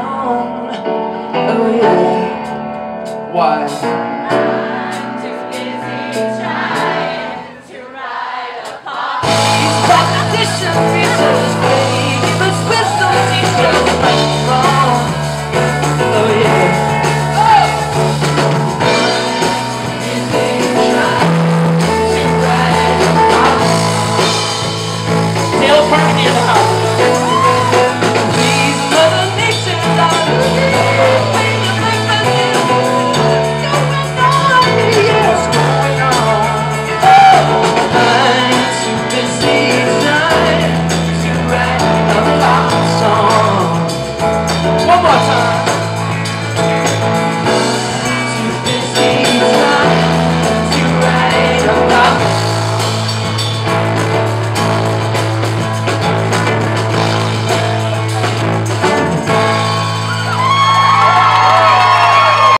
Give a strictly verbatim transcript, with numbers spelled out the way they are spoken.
wrong. Oh yeah. Why? I'm too busy trying to write a poem. These politicians teach us great, give us wisdom, teach us right and wrong. Oh yeah. One more time.